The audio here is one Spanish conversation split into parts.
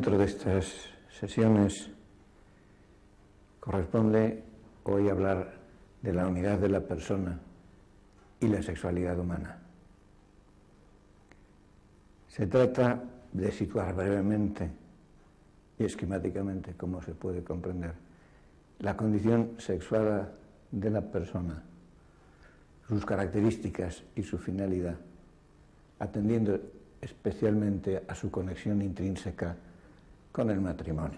centro de estas sesiones corresponde hoy hablar de la unidad de la persona y la sexualidad humana. Se trata de situar brevemente y esquemáticamente, como se puede comprender, la condición sexual de la persona, sus características y su finalidad, atendiendo especialmente a su conexión intrínseca con el matrimonio.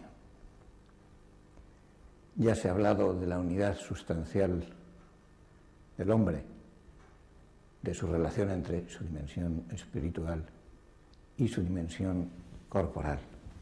Ya se ha hablado de la unidad sustancial del hombre, de su relación entre su dimensión espiritual y su dimensión corporal.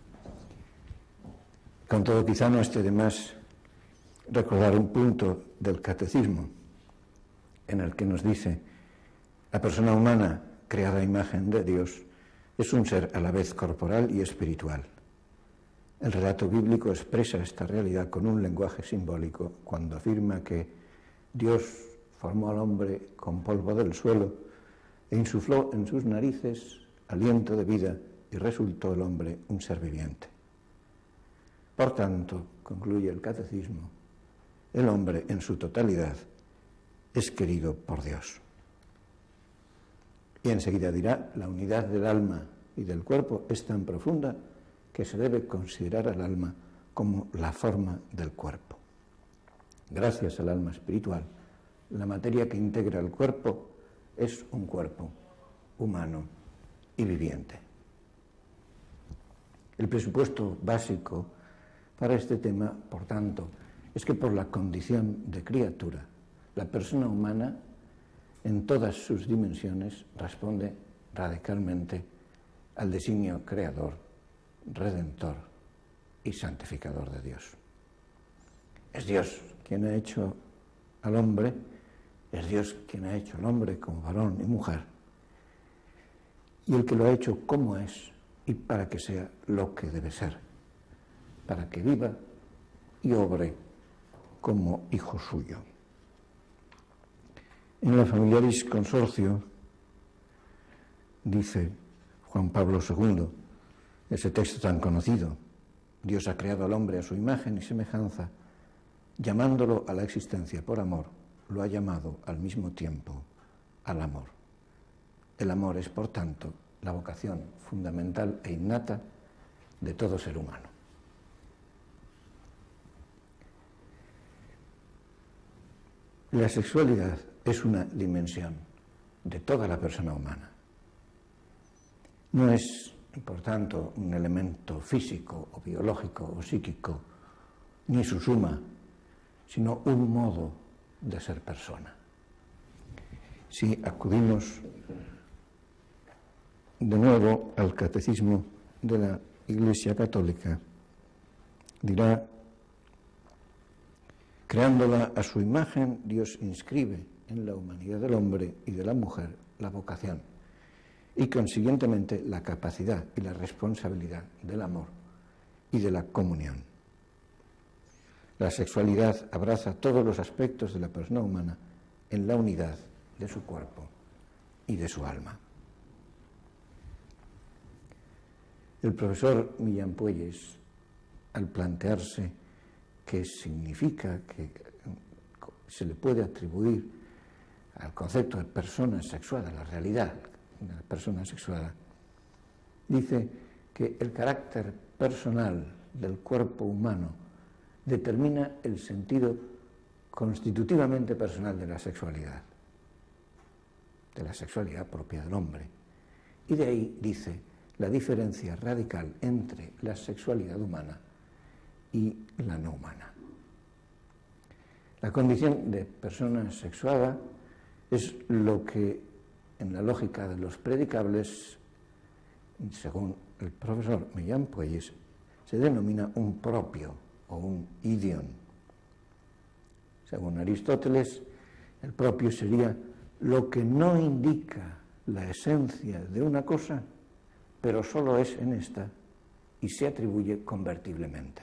Con todo, quizá no esté de más recordar un punto del catecismo en el que nos dice: la persona humana, creada a imagen de Dios, es un ser a la vez corporal y espiritual. El relato bíblico expresa esta realidad con un lenguaje simbólico cuando afirma que Dios formó al hombre con polvo del suelo e insufló en sus narices aliento de vida y resultó el hombre un ser viviente. Por tanto, concluye el catecismo, el hombre en su totalidad es querido por Dios. Y enseguida dirá: la unidad del alma y del cuerpo es tan profunda que se debe considerar al alma como la forma del cuerpo. Gracias al alma espiritual, la materia que integra el cuerpo es un cuerpo humano y viviente. El presupuesto básico para este tema, por tanto, es que por la condición de criatura, la persona humana, en todas sus dimensiones, responde radicalmente al designio creador, redentor y santificador de Dios. Es Dios quien ha hecho al hombre, es Dios quien ha hecho al hombre como varón y mujer, y el que lo ha hecho como es y para que sea lo que debe ser, para que viva y obre como hijo suyo. En la Familiaris Consortio dice Juan Pablo II, ese texto tan conocido: Dios ha creado al hombre a su imagen y semejanza, llamándolo a la existencia por amor, lo ha llamado al mismo tiempo al amor. El amor es, por tanto, la vocación fundamental e innata de todo ser humano. La sexualidad es una dimensión de toda la persona humana. No es, por tanto, un elemento físico o biológico o psíquico, ni su suma, sino un modo de ser persona. Si acudimos de nuevo al catecismo de la Iglesia Católica, dirá: creándola a su imagen, Dios inscribe en la humanidad del hombre y de la mujer la vocación y, consiguientemente, la capacidad y la responsabilidad del amor y de la comunión. La sexualidad abraza todos los aspectos de la persona humana en la unidad de su cuerpo y de su alma. El profesor Millán Puelles, al plantearse qué significa, que se le puede atribuir al concepto de persona sexuada, la realidad de la persona sexuada, dice que el carácter personal del cuerpo humano determina el sentido constitutivamente personal de la sexualidad propia del hombre. Y de ahí, dice, la diferencia radical entre la sexualidad humana y la no humana. La condición de persona sexuada es lo que, en la lógica de los predicables, según el profesor Millán Puelles, se denomina un propio o un idion. Según Aristóteles, el propio sería lo que no indica la esencia de una cosa, pero solo es en esta y se atribuye convertiblemente.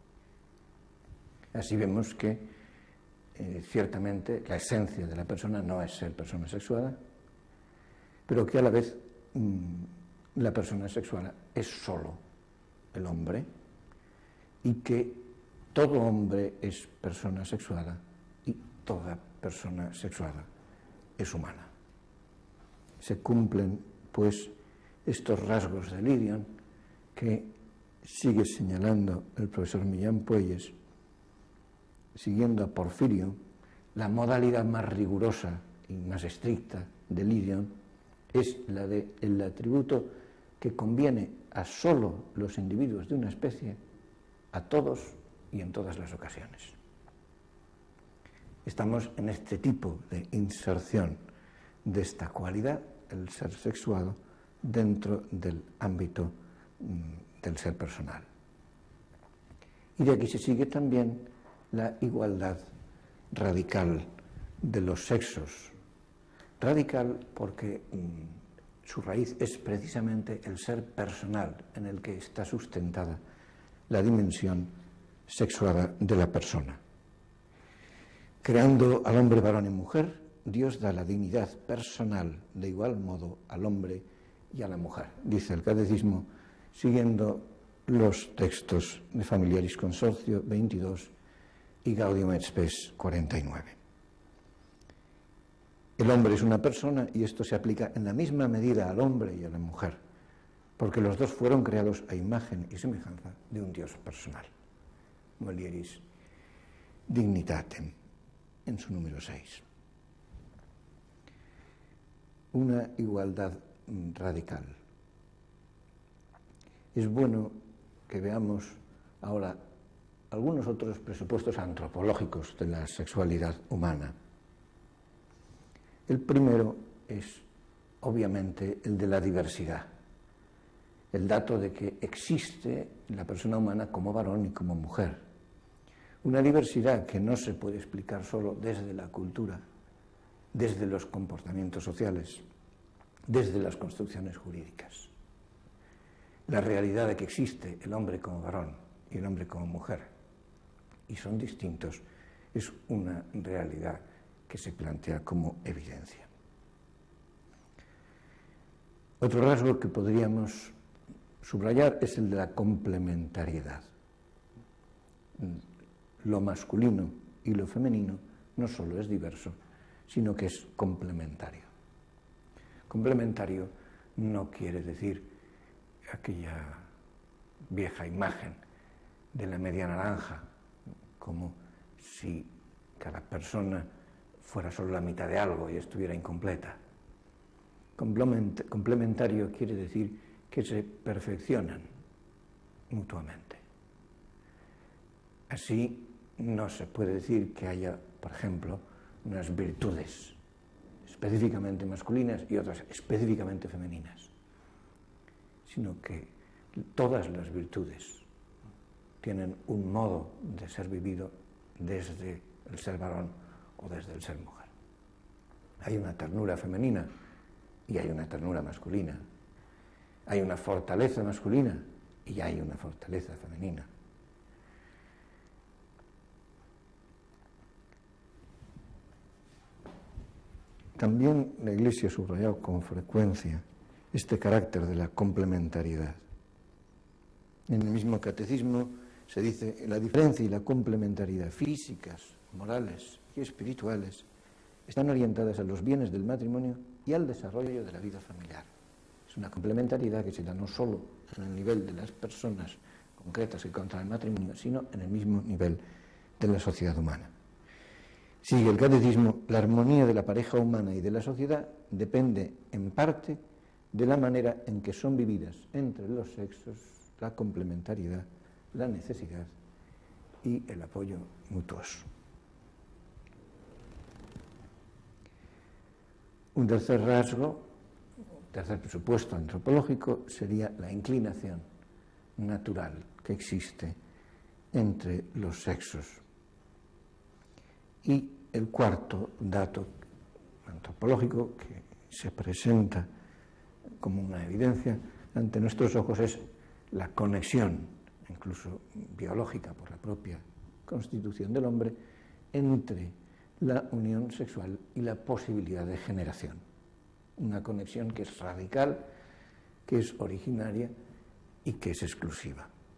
Así vemos que ciertamente la esencia de la persona no es ser persona sexuada, pero que a la vez la persona sexuada es solo el hombre, y que todo hombre es persona sexuada y toda persona sexuada es humana. Se cumplen, pues, estos rasgos de Lidion que sigue señalando el profesor Millán Puelles, siguiendo a Porfirio. La modalidad más rigurosa y más estricta de Lidion es la del atributo que conviene a solo los individuos de una especie, a todos y en todas las ocasiones. Estamos en este tipo de inserción de esta cualidad, el ser sexuado, dentro del ámbito del ser personal. Y de aquí se sigue también la igualdad radical de los sexos. Radical porque su raíz es precisamente el ser personal en el que está sustentada la dimensión sexuada de la persona. Creando al hombre varón y mujer, Dios da la dignidad personal de igual modo al hombre y a la mujer, dice el Catecismo, siguiendo los textos de Familiaris Consortio 22 y Gaudium et Spes 49. El hombre es una persona y esto se aplica en la misma medida al hombre y a la mujer, porque los dos fueron creados a imagen y semejanza de un Dios personal. Mulieris Dignitatem, en su número 6. Una igualdad radical. Es bueno que veamos ahora algunos otros presupuestos antropológicos de la sexualidad humana. El primero es, obviamente, el de la diversidad. El dato de que existe la persona humana como varón y como mujer. Una diversidad que no se puede explicar solo desde la cultura, desde los comportamientos sociales, desde las construcciones jurídicas. La realidad de que existe el hombre como varón y el hombre como mujer, y son distintos, es una realidad que se plantea como evidencia. Otro rasgo que podríamos subrayar es el de la complementariedad. Lo masculino y lo femenino no solo es diverso, sino que es complementario. Complementario no quiere decir aquella vieja imagen de la media naranja, como si cada persona fuera solo la mitad de algo y estuviera incompleta. Complementario quiere decir que se perfeccionan mutuamente. Así no se puede decir que haya, por ejemplo, unas virtudes específicamente masculinas y otras específicamente femeninas, sino que todas las virtudes tienen un modo de ser vivido desde el ser varón o desde el ser mujer. Hay una ternura femenina y hay una ternura masculina. Hay una fortaleza masculina y hay una fortaleza femenina. También la Iglesia ha subrayado con frecuencia este carácter de la complementariedad. En el mismo catecismo se dice: la diferencia y la complementariedad físicas, morales y espirituales están orientadas a los bienes del matrimonio y al desarrollo de la vida familiar. Es una complementariedad que se da no solo en el nivel de las personas concretas que contraen matrimonio, sino en el mismo nivel de la sociedad humana. Sigue el catecismo: la armonía de la pareja humana y de la sociedad depende en parte de la manera en que son vividas entre los sexos la complementariedad, la necesidad y el apoyo mutuoso. Un tercer rasgo, tercer presupuesto antropológico, sería la inclinación natural que existe entre los sexos. Y el cuarto dato antropológico que se presenta como una evidencia ante nuestros ojos es la conexión, incluso biológica por la propia constitución del hombre, entre la unión sexual y la posibilidad de generación. Una conexión que es radical, que es originaria y que es exclusiva.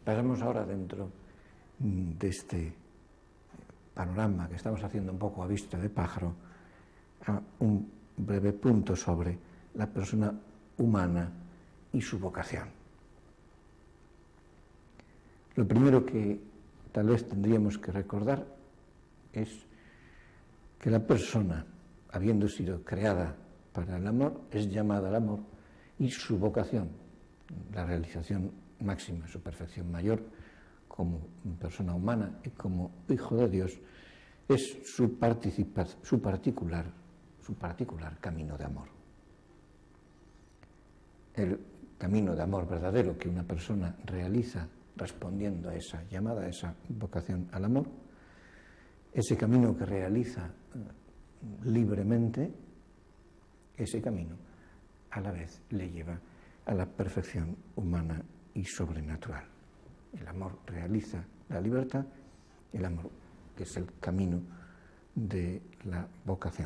Pasamos ahora dentro de este panorama que estamos haciendo un poco a vista de pájaro a un breve punto sobre la persona humana y su vocación. Lo primero que tal vez tendríamos que recordar es que la persona, habiendo sido creada para el amor, es llamada al amor, y su vocación, la realización máxima, su perfección mayor como persona humana y como hijo de Dios, es su particular camino de amor. El camino de amor verdadero que una persona realiza respondiendo a esa llamada, a esa vocación al amor, ese camino que realiza libremente, ese camino a la vez le lleva a la perfección humana y sobrenatural. El amor realiza la libertad, el amor es el camino de la vocación.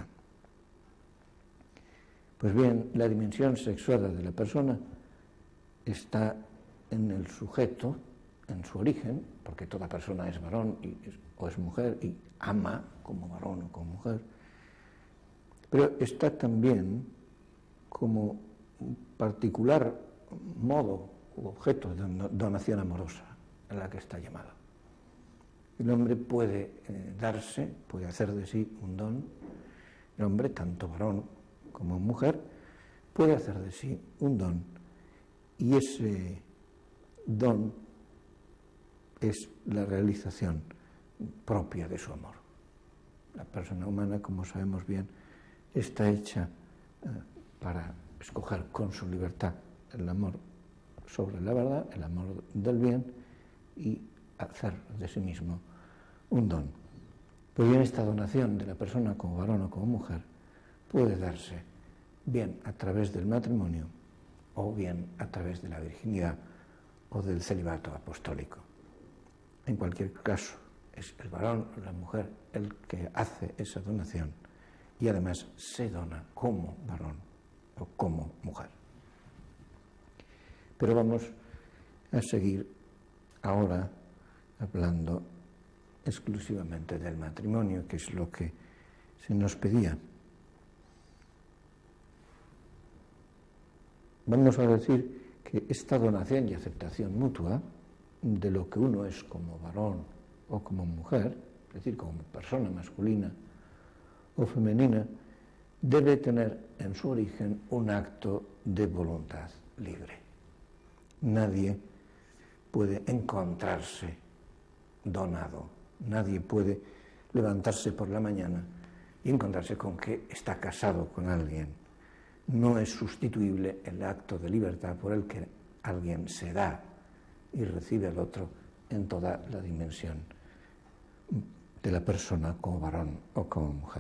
Pues bien, la dimensión sexual de la persona está en el sujeto, en su origen, porque toda persona es varón o es mujer y ama como varón o como mujer, pero está también como un particular modo u objeto de donación amorosa en la que está llamado. El hombre puede darse, puede hacer de sí un don. El hombre, tanto varón como mujer, puede hacer de sí un don, y ese don es la realización propia de su amor. La persona humana, como sabemos bien, está hecha para escoger con su libertad el amor sobre la verdad, el amor del bien, y hacer de sí mismo un don. Pues bien, esta donación de la persona como varón o como mujer puede darse bien a través del matrimonio o bien a través de la virginidad o del celibato apostólico. En cualquier caso, es el varón o la mujer el que hace esa donación y además se dona como varón o como mujer. Pero vamos a seguir ahora hablando exclusivamente del matrimonio, que es lo que se nos pedía. Vamos a decir que esta donación y aceptación mutua de lo que uno es como varón o como mujer, es decir, como persona masculina o femenina, debe tener en su origen un acto de voluntad libre. Nadie puede encontrarse donado, nadie puede levantarse por la mañana y encontrarse con que está casado con alguien. No es sustituible el acto de libertad por el que alguien se da y recibe al otro en toda la dimensión de la persona como varón o como mujer.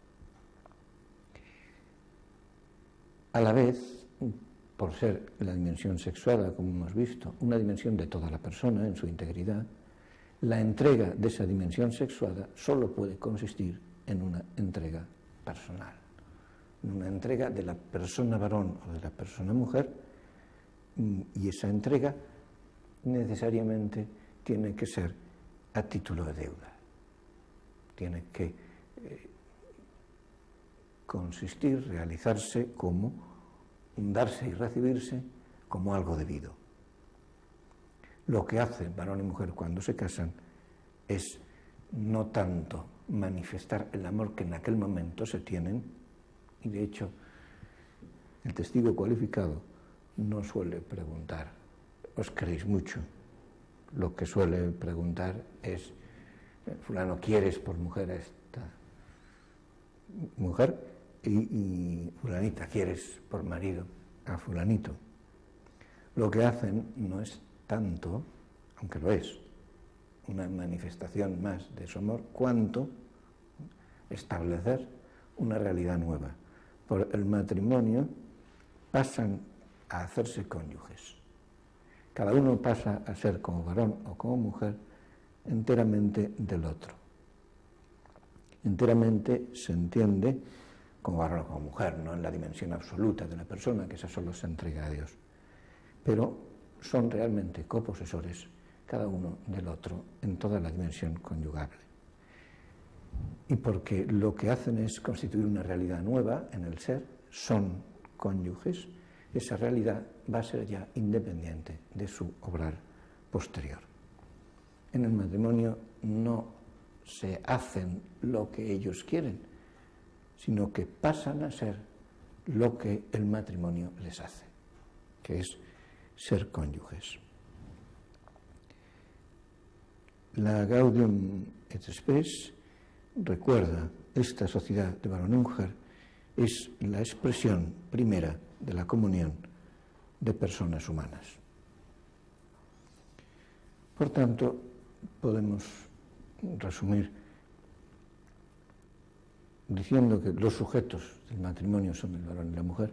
A la vez, por ser la dimensión sexual, como hemos visto, una dimensión de toda la persona en su integridad, la entrega de esa dimensión sexual solo puede consistir en una entrega personal, en una entrega de la persona varón o de la persona mujer, y esa entrega necesariamente tiene que ser a título de deuda. Tiene que consistir, realizarse como darse y recibirse como algo debido. Lo que hacen varón y mujer cuando se casan es no tanto manifestar el amor que en aquel momento se tienen, y de hecho el testigo cualificado no suele preguntar, ¿os queréis mucho? Lo que suele preguntar es, fulano, ¿quieres por mujer a esta mujer? Y fulanita, ¿quieres por marido a fulanito? Lo que hacen no es tanto, aunque lo es, una manifestación más de su amor, cuanto establecer una realidad nueva. Por el matrimonio pasan a hacerse cónyuges. Cada uno pasa a ser como varón o como mujer enteramente del otro. Enteramente se entiende como varón o como mujer, no en la dimensión absoluta de la persona, que esa solo se entrega a Dios. Pero son realmente coposesores cada uno del otro en toda la dimensión conyugable. Y porque lo que hacen es constituir una realidad nueva en el ser, son cónyuges, esa realidad va a ser ya independiente de su obrar posterior. En el matrimonio no se hacen lo que ellos quieren, sino que pasan a ser lo que el matrimonio les hace, que es ser cónyuges. La Gaudium et Spes recuerda esta sociedad de varón y mujer, es la expresión primera de la comunión de personas humanas. Por tanto, podemos resumir diciendo que los sujetos del matrimonio son el varón y la mujer.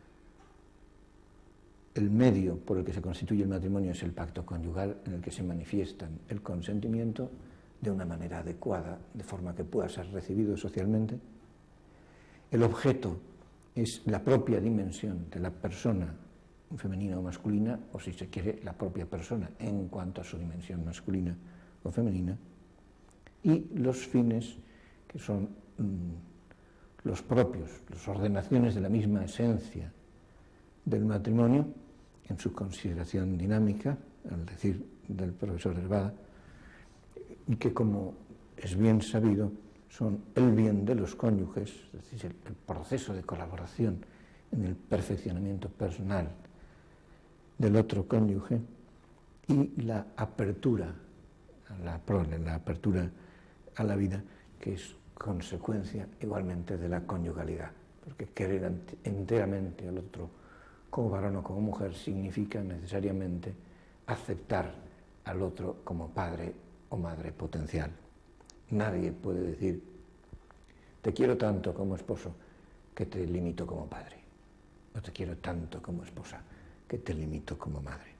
El medio por el que se constituye el matrimonio es el pacto conyugal, en el que se manifiestan el consentimiento de una manera adecuada, de forma que pueda ser recibido socialmente. El objeto es la propia dimensión de la persona femenina o masculina, o si se quiere, la propia persona en cuanto a su dimensión masculina o femenina. Y los fines, que son los propios, las ordenaciones de la misma esencia del matrimonio, en su consideración dinámica, al decir del profesor Herbada, y que, como es bien sabido, son el bien de los cónyuges, es decir, el proceso de colaboración en el perfeccionamiento personal del otro cónyuge, y la apertura a la prole, la apertura a la vida, que es consecuencia igualmente de la conyugalidad, porque querer enteramente al otro como varón o como mujer significa necesariamente aceptar al otro como padre o madre potencial. Nadie puede decir, te quiero tanto como esposo que te limito como padre, o te quiero tanto como esposa que te limito como madre.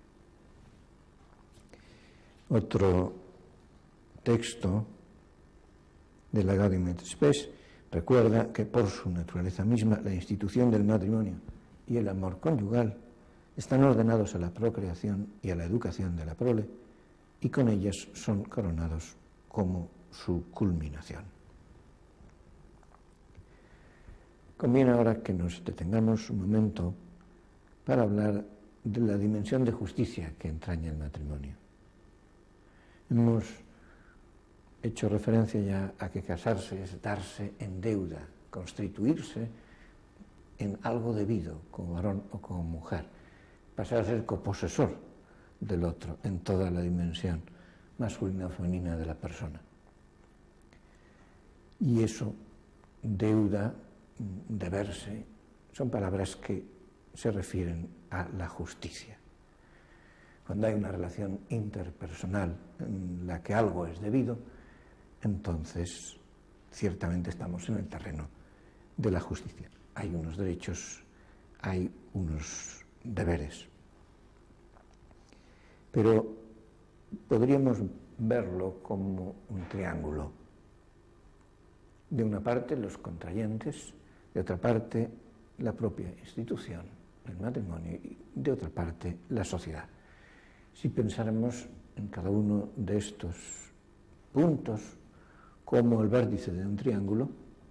Otro texto de la Gaudium et Spes recuerda que por su naturaleza misma la institución del matrimonio y el amor conyugal están ordenados a la procreación y a la educación de la prole, y con ellas son coronados como su culminación. Conviene ahora que nos detengamos un momento para hablar de la dimensión de justicia que entraña el matrimonio. Hemos hecho referencia ya a que casarse es darse en deuda, constituirse en algo debido, como varón o como mujer, pasar a ser coposesor del otro en toda la dimensión masculina o femenina de la persona. Y eso, deuda, deberse, son palabras que se refieren a la justicia. Cuando hay una relación interpersonal en la que algo es debido, entonces ciertamente estamos en el terreno de la justicia. Hay unos derechos, hay unos deberes. Pero podríamos verlo como un triángulo. De una parte los contrayentes, de otra parte la propia institución, el matrimonio, y de otra parte la sociedad. Si pensáramos en cada uno de estos puntos como el vértice de un triángulo,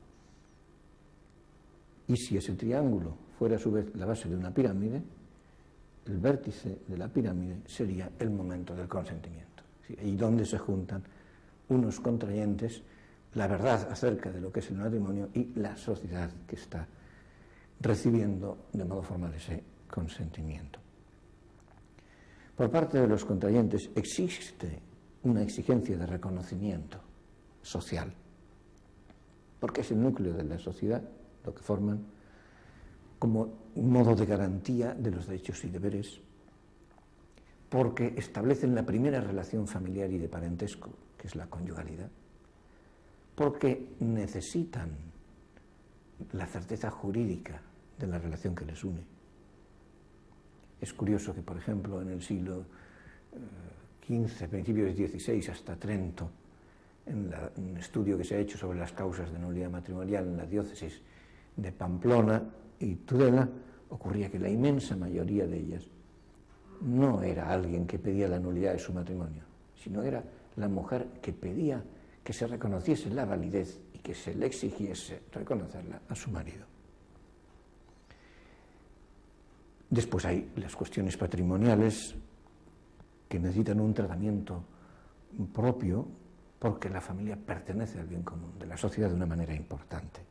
y si ese triángulo fuera a su vez la base de una pirámide, el vértice de la pirámide sería el momento del consentimiento. Y donde se juntan unos contrayentes, la verdad acerca de lo que es el matrimonio y la sociedad que está recibiendo de modo formal ese consentimiento. Por parte de los contrayentes existe una exigencia de reconocimiento social, porque es el núcleo de la sociedad lo que forman como un modo de garantía de los derechos y deberes, porque establecen la primera relación familiar y de parentesco, que es la conyugalidad, porque necesitan la certeza jurídica de la relación que les une. Es curioso que, por ejemplo, en el siglo XV, principios del XVI, hasta Trento, en un estudio que se ha hecho sobre las causas de nulidad matrimonial en la diócesis de Pamplona y Tudela, ocurría que la inmensa mayoría de ellas no era alguien que pedía la nulidad de su matrimonio, sino era la mujer que pedía que se reconociese la validez y que se le exigiese reconocerla a su marido. Después hay las cuestiones patrimoniales que necesitan un tratamiento propio porque la familia pertenece al bien común de la sociedad de una manera importante.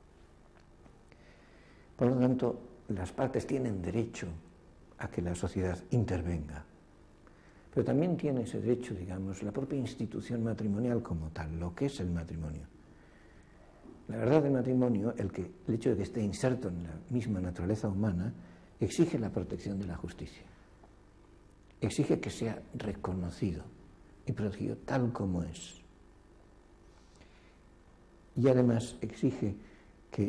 Por lo tanto, las partes tienen derecho a que la sociedad intervenga, pero también tiene ese derecho, digamos, la propia institución matrimonial como tal, lo que es el matrimonio. La verdad del matrimonio, el hecho de que esté inserto en la misma naturaleza humana, exige la protección de la justicia, exige que sea reconocido y protegido tal como es. Y además exige que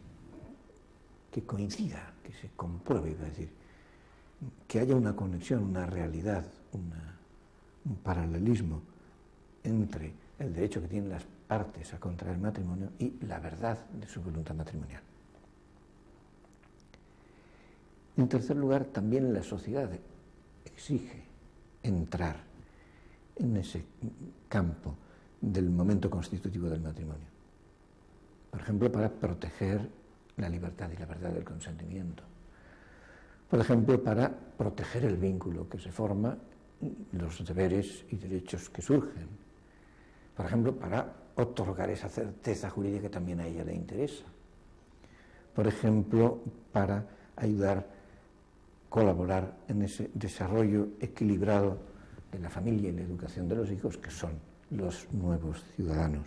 coincida, que se compruebe, es decir, que haya una conexión, una realidad, un paralelismo entre el derecho que tienen las partes a contraer matrimonio y la verdad de su voluntad matrimonial. En tercer lugar, también la sociedad exige entrar en ese campo del momento constitutivo del matrimonio. Por ejemplo, para proteger la libertad y la verdad del consentimiento. Por ejemplo, para proteger el vínculo que se forma, los deberes y derechos que surgen. Por ejemplo, para otorgar esa certeza jurídica que también a ella le interesa. Por ejemplo, para ayudar, colaborar en ese desarrollo equilibrado de la familia y la educación de los hijos, que son los nuevos ciudadanos.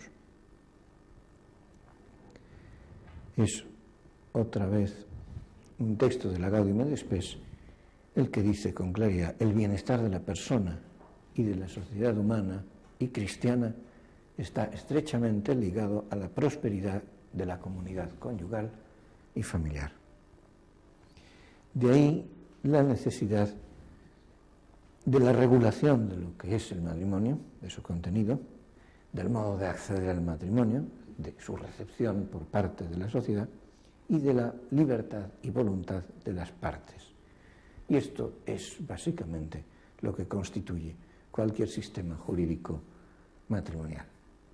Es otra vez un texto de la Gaudium et Spes el que dice con claridad: el bienestar de la persona y de la sociedad humana y cristiana está estrechamente ligado a la prosperidad de la comunidad conyugal y familiar. De ahí la necesidad de la regulación de lo que es el matrimonio, de su contenido, del modo de acceder al matrimonio, de su recepción por parte de la sociedad y de la libertad y voluntad de las partes. Y esto es básicamente lo que constituye cualquier sistema jurídico matrimonial.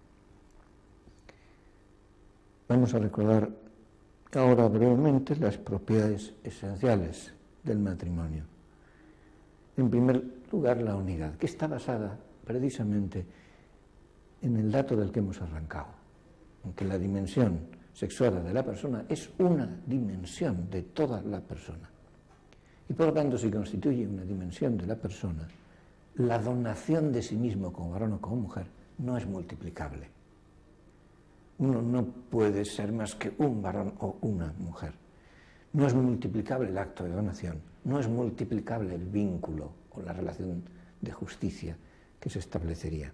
Vamos a recordar ahora brevemente las propiedades esenciales del matrimonio. En primer lugar, la unidad, que está basada precisamente en el dato del que hemos arrancado, en que la dimensión sexual de la persona es una dimensión de toda la persona. Y por lo tanto, si constituye una dimensión de la persona, la donación de sí mismo como varón o como mujer no es multiplicable. Uno no puede ser más que un varón o una mujer. No es multiplicable el acto de donación, no es multiplicable el vínculo o la relación de justicia que se establecería.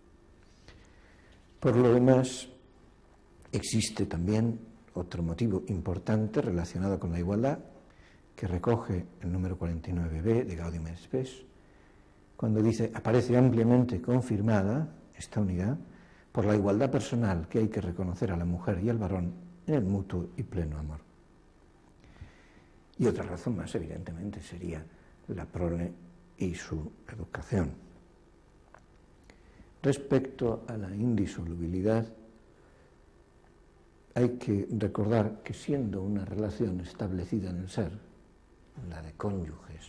Por lo demás, existe también otro motivo importante relacionado con la igualdad que recoge el número 49b de Gaudium et Spes, cuando dice: aparece ampliamente confirmada esta unidad por la igualdad personal que hay que reconocer a la mujer y al varón en el mutuo y pleno amor. Y otra razón más, evidentemente, sería la prole y su educación. Respecto a la indisolubilidad, hay que recordar que siendo una relación establecida en el ser, la de cónyuges,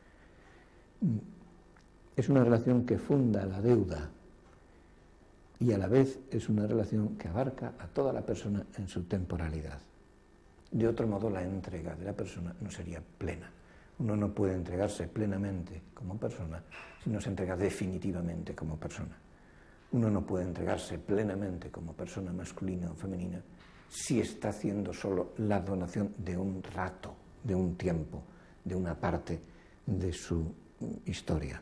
es una relación que funda la deuda y a la vez es una relación que abarca a toda la persona en su temporalidad. De otro modo, la entrega de la persona no sería plena. Uno no puede entregarse plenamente como persona si no se entrega definitivamente como persona. Uno no puede entregarse plenamente como persona masculina o femenina si está haciendo solo la donación de un rato, de un tiempo, de una parte de su historia.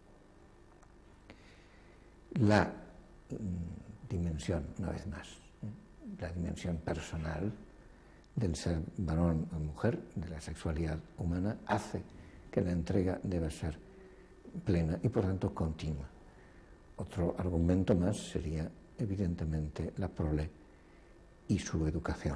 La dimensión, una vez más, la dimensión personal del ser varón o mujer, de la sexualidad humana, hace que la entrega deba ser plena y por tanto continua. Otro argumento más sería evidentemente la prole y su educación.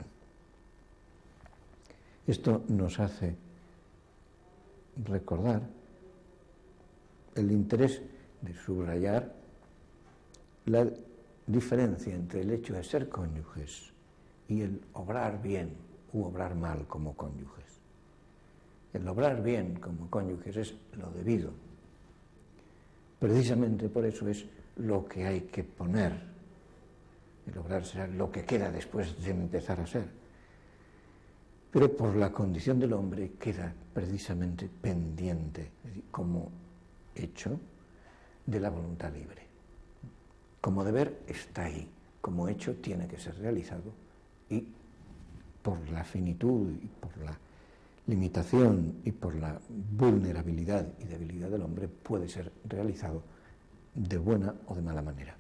Esto nos hace recordar el interés de subrayar la diferencia entre el hecho de ser cónyuges y el obrar bien u obrar mal como cónyuges. El obrar bien como cónyuges es lo debido. Precisamente por eso es lo que hay que poner. El obrar será lo que queda después de empezar a ser. Pero por la condición del hombre queda precisamente pendiente, como hecho de la voluntad libre. Como deber está ahí, como hecho tiene que ser realizado y por la finitud y por la limitación y por la vulnerabilidad y debilidad del hombre puede ser realizado de buena o de mala manera.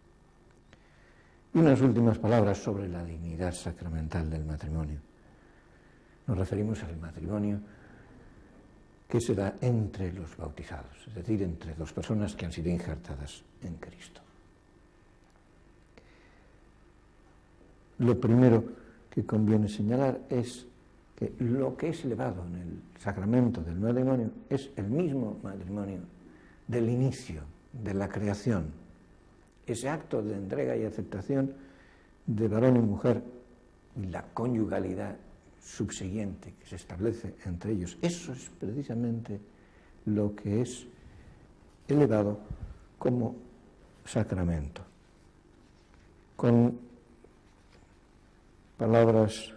Y unas últimas palabras sobre la dignidad sacramental del matrimonio. Nos referimos al matrimonio que se da entre los bautizados, es decir, entre dos personas que han sido injertadas en Cristo. Lo primero que conviene señalar es que lo que es elevado en el sacramento del matrimonio es el mismo matrimonio del inicio, de la creación. Ese acto de entrega y aceptación de varón y mujer y la conyugalidad subsiguiente que se establece entre ellos, eso es precisamente lo que es elevado como sacramento. Con palabras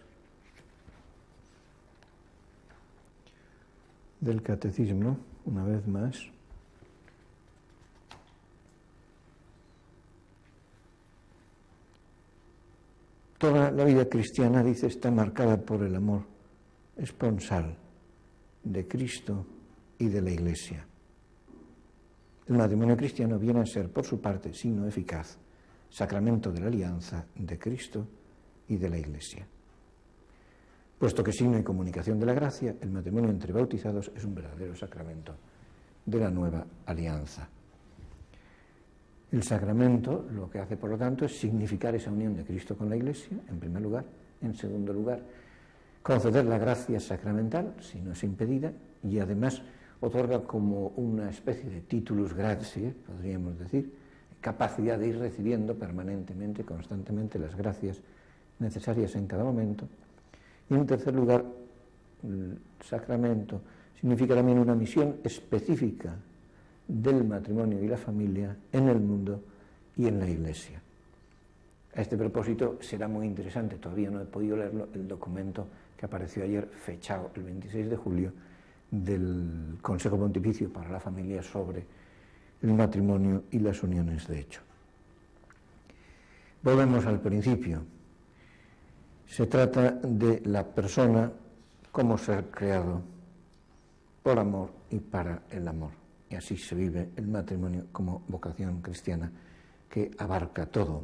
del catecismo, una vez más, toda la vida cristiana, dice, está marcada por el amor esponsal de Cristo y de la Iglesia. El matrimonio cristiano viene a ser, por su parte, signo eficaz, sacramento de la alianza de Cristo y de la Iglesia. Puesto que signo y comunicación de la gracia, el matrimonio entre bautizados es un verdadero sacramento de la nueva alianza. El sacramento lo que hace, por lo tanto, es significar esa unión de Cristo con la Iglesia, en primer lugar. En segundo lugar, conceder la gracia sacramental, si no es impedida, y además otorga como una especie de titulus gratiae, podríamos decir, capacidad de ir recibiendo permanentemente, constantemente las gracias necesarias en cada momento. Y en tercer lugar, el sacramento significa también una misión específica del matrimonio y la familia en el mundo y en la Iglesia. A este propósito será muy interesante, todavía no he podido leerlo, el documento que apareció ayer, fechado el 26 de julio, del Consejo Pontificio para la Familia sobre el matrimonio y las uniones de hecho. Volvemos al principio. Se trata de la persona como ser creado por amor y para el amor. Y así se vive el matrimonio como vocación cristiana que abarca todo.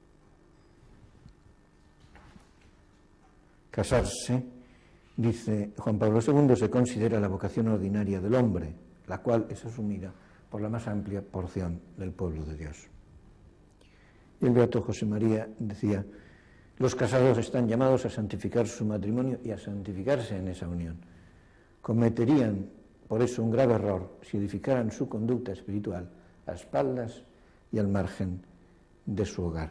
Casarse, dice Juan Pablo II, se considera la vocación ordinaria del hombre, la cual es asumida por la más amplia porción del pueblo de Dios. Y el beato José María decía: los casados están llamados a santificar su matrimonio y a santificarse en esa unión. Cometerían por eso un grave error si edificaran su conducta espiritual a espaldas y al margen de su hogar.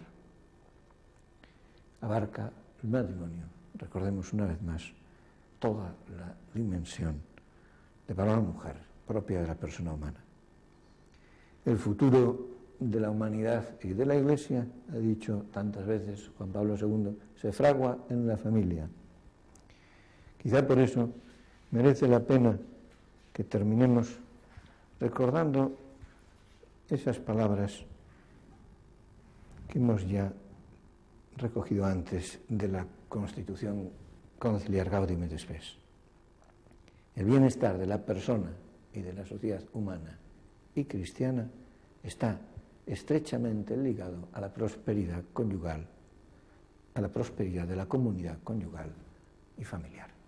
Abarca el matrimonio, recordemos una vez más, toda la dimensión de varón o mujer propia de la persona humana. El futuro de la humanidad y de la Iglesia, ha dicho tantas veces Juan Pablo II, se fragua en la familia. Quizá por eso merece la pena que terminemos recordando esas palabras que hemos ya recogido antes de la Constitución Conciliar Gaudium et Spes. El bienestar de la persona y de la sociedad humana y cristiana está estrechamente ligado a la prosperidad conyugal, a la prosperidad de la comunidad conyugal y familiar.